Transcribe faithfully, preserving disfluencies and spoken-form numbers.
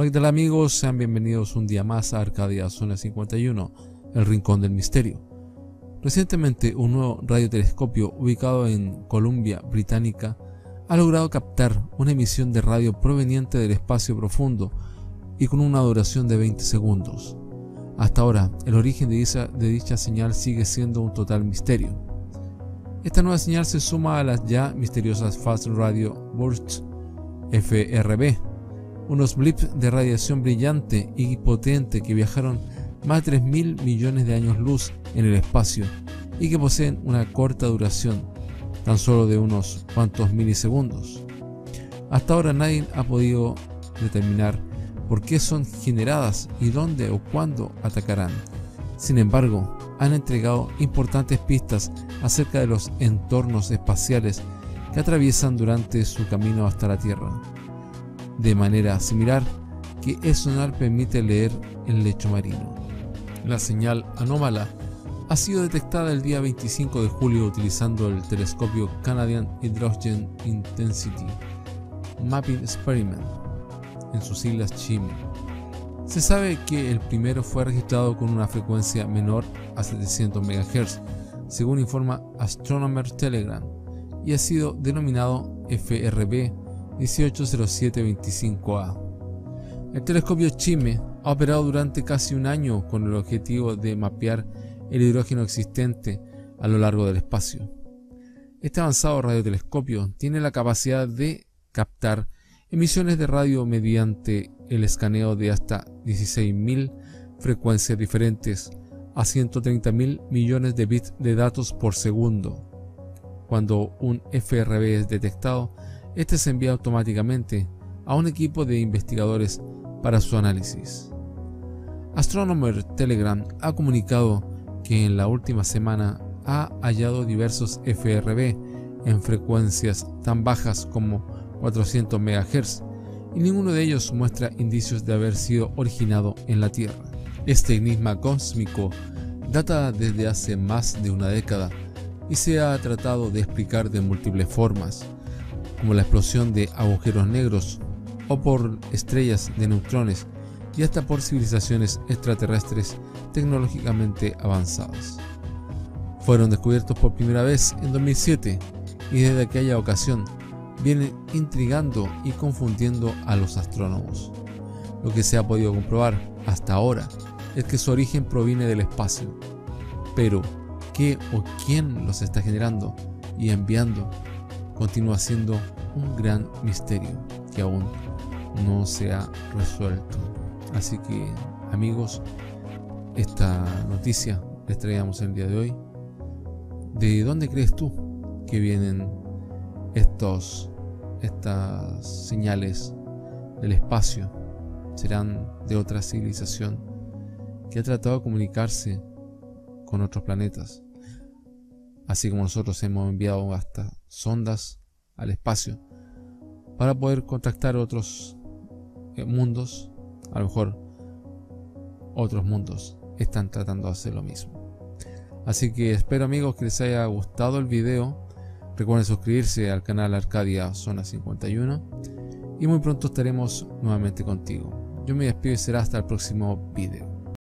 ¿Qué tal amigos? Sean bienvenidos un día más a Arcadia Zona cincuenta y uno, el rincón del misterio. Recientemente un nuevo radiotelescopio ubicado en Columbia Británica ha logrado captar una emisión de radio proveniente del espacio profundo y con una duración de veinte segundos. Hasta ahora, el origen de dicha, de dicha señal sigue siendo un total misterio. Esta nueva señal se suma a las ya misteriosas Fast Radio Bursts F R B, unos blips de radiación brillante y potente que viajaron más de tres mil millones de años luz en el espacio y que poseen una corta duración, tan solo de unos cuantos milisegundos. Hasta ahora nadie ha podido determinar por qué son generadas y dónde o cuándo atacarán. Sin embargo, han entregado importantes pistas acerca de los entornos espaciales que atraviesan durante su camino hasta la Tierra. De manera similar, que el sonar permite leer el lecho marino. La señal anómala ha sido detectada el día veinticinco de julio utilizando el telescopio Canadian Hydrogen Intensity Mapping Experiment, en sus siglas CHIME. Se sabe que el primero fue registrado con una frecuencia menor a setecientos megahercios, según informa Astronomer Telegram, y ha sido denominado F R B dieciocho cero siete veinticinco A. El telescopio CHIME ha operado durante casi un año con el objetivo de mapear el hidrógeno existente a lo largo del espacio. Este avanzado radiotelescopio tiene la capacidad de captar emisiones de radio mediante el escaneo de hasta dieciséis mil frecuencias diferentes a ciento treinta mil millones de bits de datos por segundo. Cuando un F R B es detectado, este se envía automáticamente a un equipo de investigadores para su análisis. Astronomer Telegram ha comunicado que en la última semana ha hallado diversos F R B en frecuencias tan bajas como cuatrocientos megahercios y ninguno de ellos muestra indicios de haber sido originado en la Tierra. Este enigma cósmico data desde hace más de una década y se ha tratado de explicar de múltiples formas, como la explosión de agujeros negros o por estrellas de neutrones y hasta por civilizaciones extraterrestres tecnológicamente avanzadas. Fueron descubiertos por primera vez en dos mil siete y desde aquella ocasión vienen intrigando y confundiendo a los astrónomos. Lo que se ha podido comprobar hasta ahora es que su origen proviene del espacio, pero qué o quién los está generando y enviando continúa siendo un gran misterio que aún no se ha resuelto. Así que amigos, esta noticia les traíamos el día de hoy. ¿De dónde crees tú que vienen estos, estas señales del espacio? ¿Serán de otra civilización que ha tratado de comunicarse con otros planetas? Así como nosotros hemos enviado hasta sondas al espacio para poder contactar otros mundos, a lo mejor otros mundos están tratando de hacer lo mismo. Así que espero amigos que les haya gustado el video. Recuerden suscribirse al canal Arcadia Zona cincuenta y uno y muy pronto estaremos nuevamente contigo. Yo me despido y será hasta el próximo video.